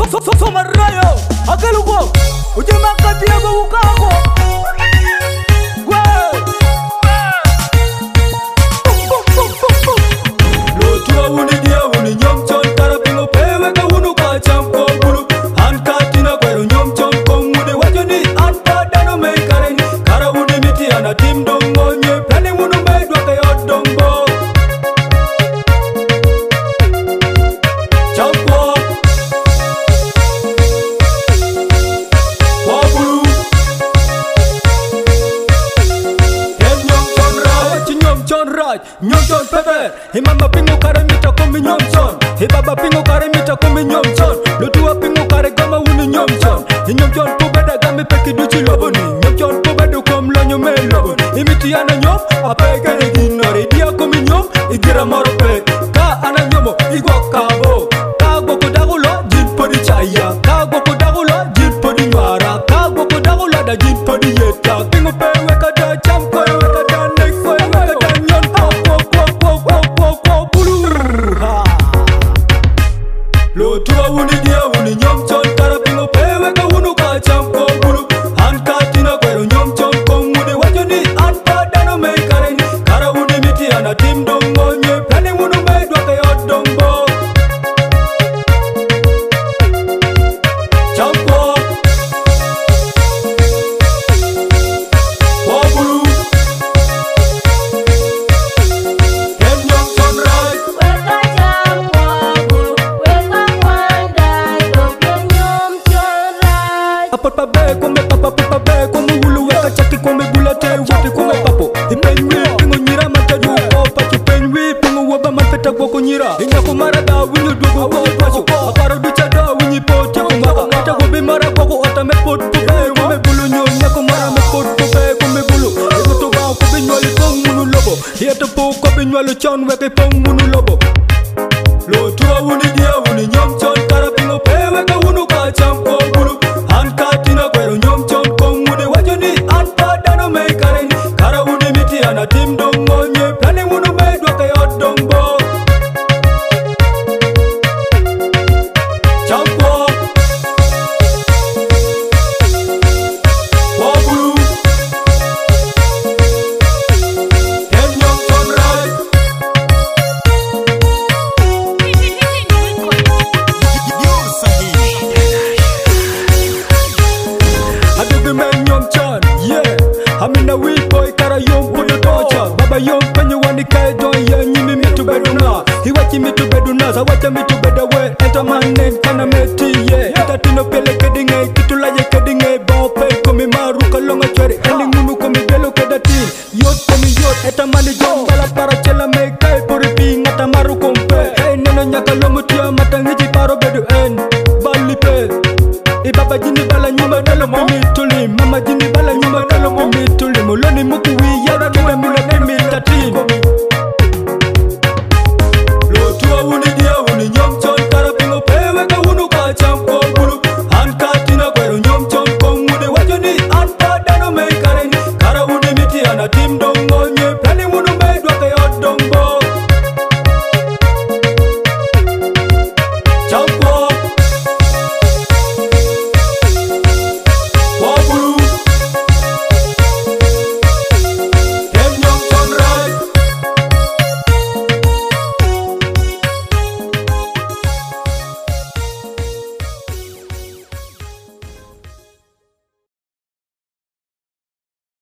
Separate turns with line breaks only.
Somarayo, aquele gol, o de Macatiago, o carro. Lotua unidia uninyomchon karapingo pewe ka unu ka chamko bulu. Ankatina kwero nyomchon komune wajoni anpadano me kareni. Kara uni miti ana tim dongo nye plani unu me dwaka yodongo. Chamko nyomchon pepe, himama pingo kare mita kumi nyomchon, hibaba pingo kare mita kumi nyomchon, lutua pingo kare gama uni nyomchon, nyomchon pubeda gami peki duchi loboni, nyomchon pubedu kom lonyo me loboni, imiti ana nyom, apeke ne ginori, dia kumi nyom, igira morope, ka ana nyomo, igwa kabo, ka goko dagulo, jin podi chaya, ka goko dagulo, jin podi nwara, ka goko dagulo da jin podi yeta, pingo pewe kada chamko, weka da neko, weka da nyon, Lotua unidia uninyomchon karapingo pewe ka unu ka chamko bulu. Ankatina kwero nyomchon komune wajoni anpadano me kareni. Kara uni miti ana tim dongo nye plani unu me dwaka yodongo. Chamko wabulu Ken nyomchon right. Papa be come wulu weka chaki come bulate wati come papo ipenwi pingo nyira mataju ko pachi penwi pingo woba mafeta goko nyira inya kumara da winyu dugo ko pacho akaro ducha da winyi pote kumaka mata gobi mara goko otame pot to be come bulu nyo nya kumara me pot to be come bulu to ba ko binwali pong munu lobo yeto po ko binwali chon weke pong munu lobo lo tuwa wuni dia wuni nyom chon karapingo pewe ka wunu ka chamko bulu. Ankatina kwero nyomchon komune wajoni anpadano me kareni. Kara uni miti ana tim dongo nye plani unu me dwaka yodongo. Champo wabulu Ken nyomchon right. Adugi men nyomchon, yeah. Amina weak boy kara yom puno docha. Baba yom penye wani kai don ye nyimi mitu beduna. Hiwachi mitu beduna, sawacha mitu bedawe. Enta manen kana meti, yeah. Ita tino pele kedinge, kitula ye kedinge. Bao pe komi maru kalonga chwere. Eli ngunu komi belo kedatin. Yot komi yot, eta mali jom bala para chela me kai puri pi ngata maru kompe. Hey neno nyaka lomu tia matangichi paro bedu en. Bali pe. Ibaba jini bala nyuma dalo mimi tuli. Mama jini bala nyuma dalo mimi